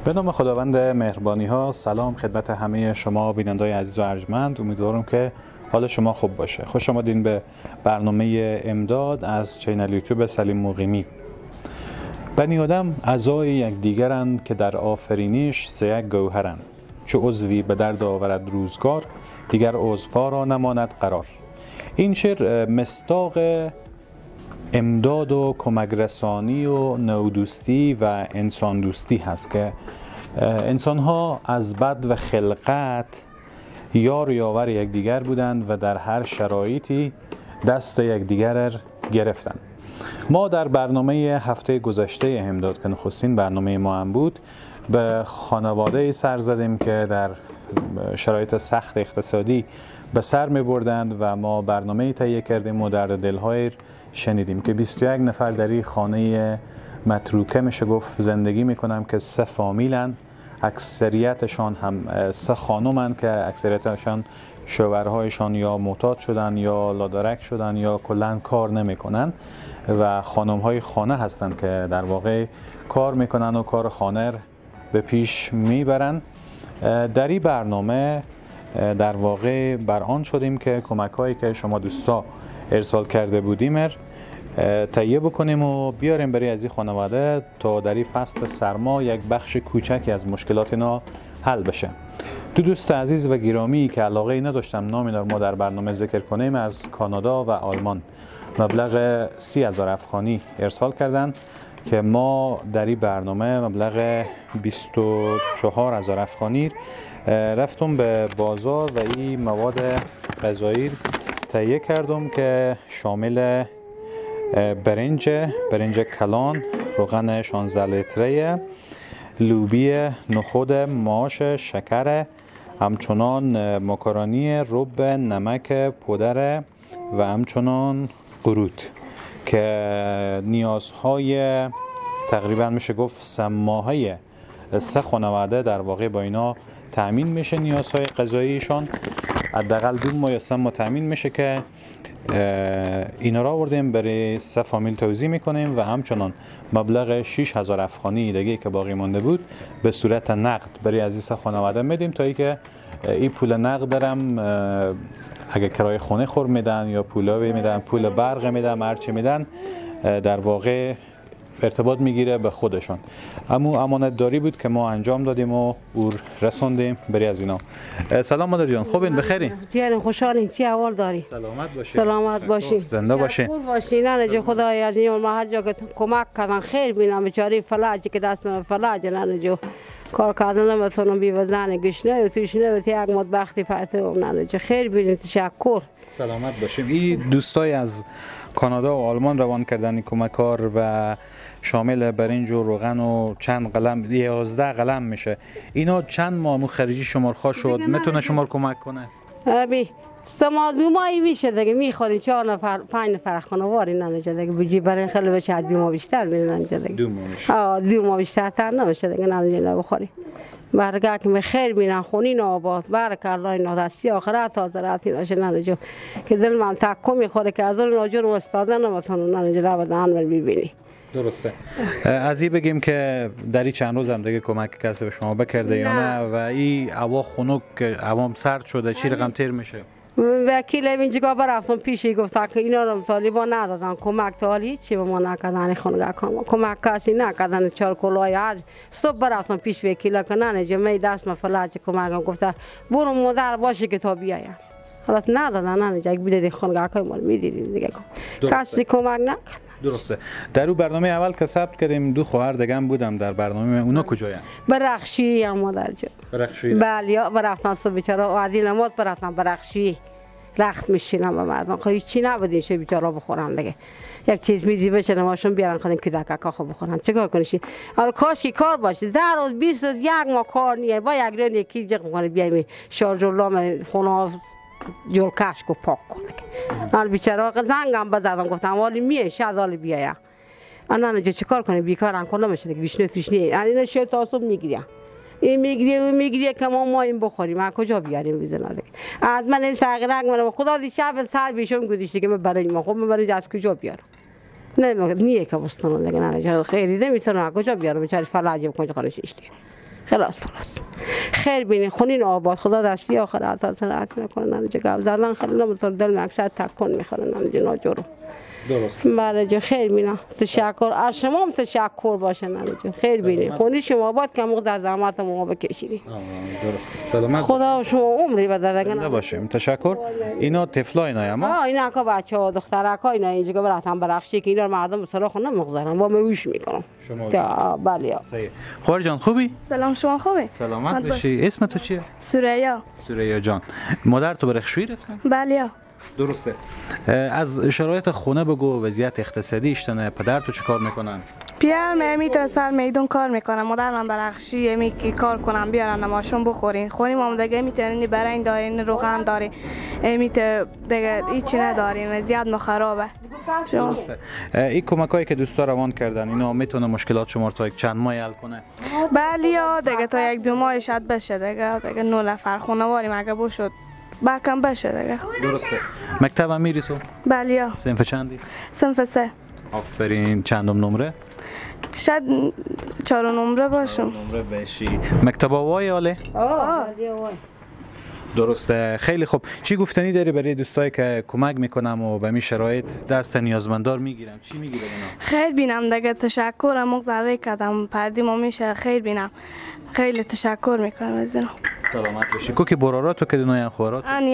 به نام خداوند مهربانی ها. سلام خدمت همه شما بینندگان عزیز و ارجمند. امیدوارم که حال شما خوب باشه. خوش آمدین به برنامه امداد از چینل یوتیوب سلیم مقیمی. بنی آدم اعضای یکدیگرند که در آفرینش ز یک گوهرند. چو عضوی به درد آورد روزگار، دیگر عضوها را نماند قرار. این شعر مصداق امداد و کمک رسانی و نودوستی و انسان دوستی هست که انسان ها از بد و خلقت یار و یاور یکدیگر بودند و در هر شرایطی دست یکدیگر را گرفتند. ما در برنامه هفته گذشته امداد که نخستین برنامه ما هم بود، به خانواده سر زدیم که در شرایط سخت اقتصادی به سر می بردند و ما برنامه تهیه کردیم و درد دلهای شنیدیم که 21 نفر در این خانه متروکه میشه گفت زندگی میکنن که 3 فامیلن. اکثریتشان هم 3 خانومن که اکثریتشان شوهرهایشان یا معتاد شدن یا لادرک شدن یا کلا کار نمیکنن و خانمهای خانه هستن که در واقع کار میکنن و کار خانه به پیش میبرن. در این برنامه در واقع بر آن شدیم که کمک هایی که شما دوستا ارسال کرده بودیم تهیه بکنیم و بیاریم برای از این خانواده تا در این فصل سرما یک بخش کوچکی از مشکلات اینا حل بشه. دوست عزیز و گرامی که علاقه نداشتم نامی ما در برنامه ذکر کنیم، از کانادا و آلمان مبلغ 30,000 افغانی ارسال کردن که ما در این برنامه مبلغ 24,000 افغانی رفتم به بازار و این مواد غذایی تهیه کردم که شامل برنج کلان، روغن 16 لیتره، لوبی، نخود، ماش، شکر، همچنان ماکارونی، رب، نمک پودر و همچنان قروت که نیازهای تقریبا میشه گفت 3 ماهه 3 خانواده در واقع با اینا تأمین میشه. نیازهای غذاییشان حداقل 2 ماه یا 3 ماه تأمین میشه که اینا را آوردیم برای 3 فامیل توزیع میکنیم و همچنان مبلغ 6,000 افغانی دیگه که باقی مانده بود به صورت نقد برای از این 3 خانواده میدیم تا اینکه این پول نقد دارم اگه کرایه خونه خور میدن یا پولا میدن، پول برق میدن، هرچی میدن در واقع ارتباط میگیره به خودشان. اما امانت داری بود که ما انجام دادیم و رسوندیم برای از اینا. سلام مادر جان، خوبین؟ بخیرین؟ جان خوشحالین. چی احوال داری؟ سلامت باشین. سلامت باشین. زنده باشین. خوب باشین. نه جو خدای عزیز ما هر جا که کمک کردن خیر بینم. بیچاره فلاجی که دست فلاج نه جو کار کردن نمیتونم بی وزن گشنه و تشنه و یک مطبخی پرته نه جو خیر بینید. تشکر. سلامت باشیم. این دوستای از کانادا و آلمان روان کردن کمکار و شامل برنج و روغن و چند قلم 11 قلم میشه. اینا چند ماه خریجی شمارخواه شد میتونه شما کمک کنه؟ ابی ما 2 ماهی میشه دیگه میخوریم 4 نفر 5 نفر خانواری نمیشه دیگه بجی برای خیلی بچه 2 ماه بیشتر میرن دیگه 2 ماه میشه. 2 ماه بیشتر تر نمیشه دیگه نمیشه بخوریم. برگه که خیر بینن خونین آباد بارک الله اینا دستی آخرت حاضراتی باشه ننجو که دل من تکو میخوره که از اون ناجور استاد نمیتونن ننجو بدن ور ببینی. درسته. از این بگیم که در این چند روز هم دیگه کمک کسی به شما بکرده یا نه و این هوا خنک عوام سرد شده چی رقم تیر میشه؟ وکیل اینجا برفتم پیشی گفت که اینا رو طالبان ندادن کمک تالی چی به ما نکردن خونگاه کمک کسی نکردن 4 کلای هر صبح برفتم پیش وکیل که نه جمعی دست ما فلاج کمکم گفته برو مادر باشه که تا بیایم. حالا ندادن نه یک بیده خونگاه که ما میدیدیم دیگه کسی کمک نکرد. درسته. در اون برنامه اول که ثبت کردیم 2 خواهر دیگه هم بودم در برنامه. اونا کجاین؟ برخشی هم مادر جو. برخشی. بله برفتن صبح بیچاره عادل نماز برفتن برخشی. رخت میشینم به مردم خب هیچی نبودیم شه بیچاره بخورن دیگه یک چیز میزی بشه نماشون بیارن خودن کودک کاخو بخورن چیکار کنیشی؟ حالا کاش که کار باشه 10 روز 20 روز 1 ماه کار نیه با یک رن یکی جق میکنه بیایم شارژ لام خونه جول کش کو پاک کنه. حالا بیچاره زنگم بزدم گفتم والی میه شادال بیایا. انا نه چیکار کنه بیکارن کنه نمیشه دیگه گشنه توش نیه. اینا شو تاسو میگیرن. این میگیره که ما این بخوریم ما کجا بیاریم بیزنا دیگه از من این تغییرک من خدا دی شب سر بیشون گذاشته که برای ما خب من برای از کجا بیارم نه نیه که بستون دیگه نه خیلی نمیتونم کجا بیارم بیچاره فلاجی کجا کنه شیشتی خلاص خیر بینی خونین آباد خدا دستی آخر عطا سرعت نکنه نانجا گاب زدن خیلی نمطور دل اکثر تکن میخوره نانجا ناجورو درست. بله جو خیر بینم تشکر از شما هم تشکر باشه نانجا خیر بینی خونی شما آباد که موقع در زحمت ما بکشیدی درست. سلامت خدا و شما عمری بدادگن زنده باشیم. تشکر. اینا طفلا اینا اما اینا که بچه‌ها دخترکا اینا اینجا که براتون برخشی که اینا مردم به سراغ نمیگذارن با مویش میکنم شما بله صحیح. خور جان خوبی؟ سلام شما خوبه؟ سلامت باشی. اسم تو چیه؟ سوریا. سوریا جان. مادر تو برخشویی رفتن؟ بله. درسته. از شرایط خونه بگو، وضعیت اقتصادی اشتنه، پدر تو چیکار میکنن؟ پیرم امی تا سر میدون کار میکنم، مادر من برخشی امی که کار کنم بیارن نماشون بخورین. خونی ما دیگه میتونین برای این دارین روغن دارین. امی تا دیگه هیچی ندارین، وضعیت ما خرابه. درسته. این کمکایی که دوستا روان کردن اینا میتونه مشکلات شما رو تا یک چند ماه حل کنه؟ بله دیگه تا یک دو ماه شاید بشه دیگه 9 نفر خانواری مگه بشد. باکم بشه دیگه. درسته. مکتب هم میری تو؟ بله. صنف چندی؟ صنف 3. آفرین. چندم نمره؟ شاید 4 نمره باشم. نمره بشی. مکتب آوای آله؟ درسته. خیلی خوب. چی گفتنی داری برای دوستایی که کمک میکنم و به می شرایط دست نیازمندار میگیرم؟ چی میگیره اونا؟ خیلی بینم دیگه تشکر مقدره کردم پردی ما میشه خیلی بینم. خیلی تشکر میکنم از اینا. سلامت باشی. کوکی برارا تو که دنیا خورات؟ آن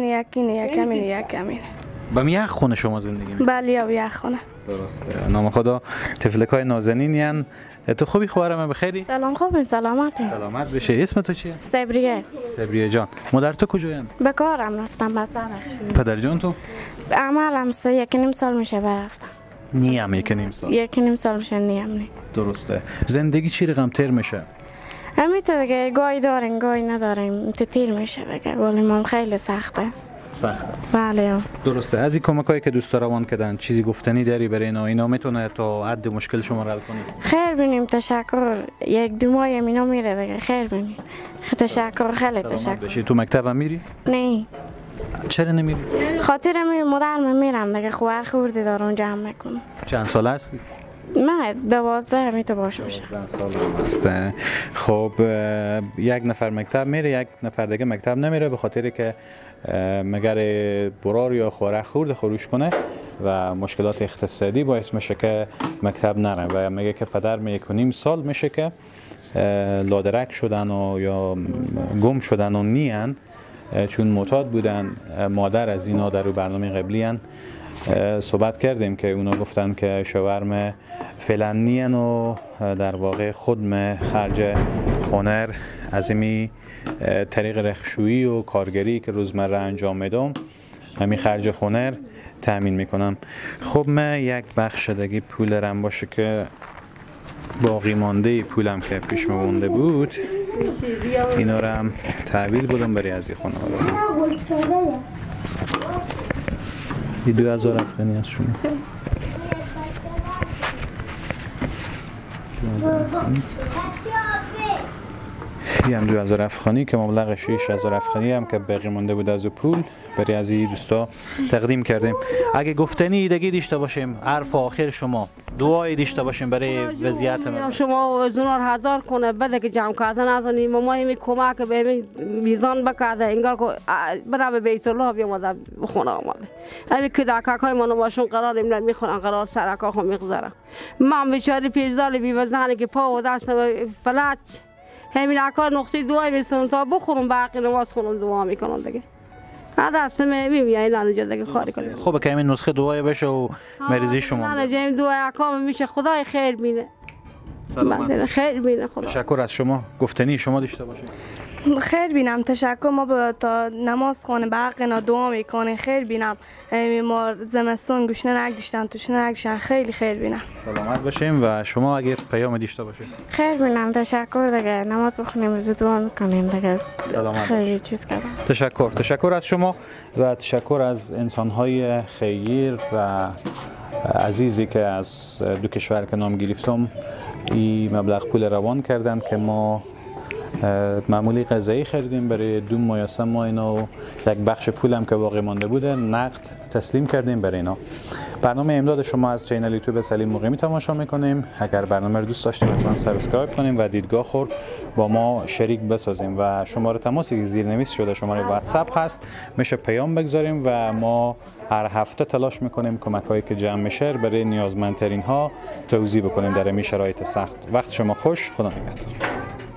یکی با یک خونه شما زندگی میکنی؟ بله یک خونه. درسته. نام خدا. طفلکای نازنین یان. تو خوبی خواهرم بخیری؟ سلام خوبیم سلامتیم. سلامت بشی. اسم تو چیه؟ صبریه. صبریه جان. مادر تو کجاین؟ به کارم رفتم بچه‌ام. پدر جان تو؟ عملم 1.5 سال میشه برفتم. نیم 1.5 سال. 1.5 سال میشه نیم. درسته. زندگی چی رقم تر میشه؟ همینطور دیگه گاهی داریم گاهی نداریم تیر میشه دیگه ولی ما خیلی سخته. بله. درسته. از این کمکایی که دوستا روان کردن چیزی گفتنی داری برای اینا میتونه تا حد مشکل شما رو حل کنه؟ خیر بینیم تشکر. 1-2 ماه اینا میره دیگه خیر بینیم. تشکر خیلی تشکر. بشی. تو مکتب هم میری؟ نه. چرا نمیری؟ خاطر مادرم میرم دیگه خواهر خورده دارم جمع میکنم. چند سال هستی؟ من 12 همیتو باشه. 12 سال هسته. خب یک نفر مکتب میره یک نفر دیگه مکتب نمیره به خاطری که مگر برار یا خوره خورد خروش کنه و مشکلات اقتصادی باعث میشه که مکتب نره و میگه که پدر می 1.5 سال میشه که لادرک شدن و یا گم شدن و نیان چون معتاد بودن. مادر از اینا در برنامه قبلی هن صحبت کردیم که اونا گفتن که شوهرم فعلا نیان و در واقع خودم خرج خونر از امی طریق رخشویی و کارگری که روزمره انجام میدم همین خرج خونر تأمین میکنم. خب من یک بخش دیگه پول رم باشه که باقی مانده پولم که پیش مونده بود اینا رو هم تحویل بدم برای از این خانواده. این 2000 افغانی از شما. این هم 2000 افغانی که مبلغ 6000 افغانی هم که باقی مانده بود از پول برای از این دوستا تقدیم کردیم. اگه گفتنی دیگه داشته باشیم حرف آخر شما دعایی داشته باشیم برای وضعیت ما. شما زنار هزار کنه بده که جمع کردن ازنی ما همی کمک به میزان بکرده انگار که برای بیت الله بیامده خونه آمده. همین که دکاکای ما نماشون قرار ایمون میخورن قرار سرکا خو میگذارن. من بیچاره پیرزال بی وزنی که پا و دست فلج همین اکار نقطه دعای میستم تا بخورم باقی نماز خونم دعا میکنم دیگه. دست میمیای نانجا دیگه کاری کنیم. خب که همین نسخه دعای بشه و مریضی شما. نانجا این دعای اکام میشه خدای خیر بینه. سلامت. خیر بینه خدا. تشکر از شما. گفتنی شما داشته باشید. خیر بینم تشکر. ما تا نماز خونه باقینا دعا میکنیم. خیر بینم ما زمستون گوشنه نگذاشتن توشنه نگذاشتن خیلی خیر بینم. سلامت باشیم و شما اگر پیام داشته باشید. خیر بینم تشکر دیگه نماز بخونیم و دعا میکنیم دیگه. سلامت خیلی چیز کردم. تشکر از شما و تشکر از انسان‌های خیر و عزیزی که از دو کشور که نام گرفتم این مبلغ پول روان کردن که ما معمولی غذایی خریدیم برای 2 ماه یا 3 ماه اینا و یک بخش پولم که باقی مانده بوده نقد تسلیم کردیم برای اینا. برنامه امداد شما از چینل یوتیوب سلیم مقیمی تماشا میکنیم. اگر برنامه رو دوست داشتید لطفاً سابسکرایب کنیم و دیدگاه خور با ما شریک بسازیم و شماره تماسی که زیرنویس شده شماره واتساپ هست میشه پیام بگذاریم و ما هر هفته تلاش میکنیم کمک هایی که جمع میشه برای نیازمندترین ها توزیع بکنیم در این شرایط سخت. وقت شما خوش. خدا نگهدار.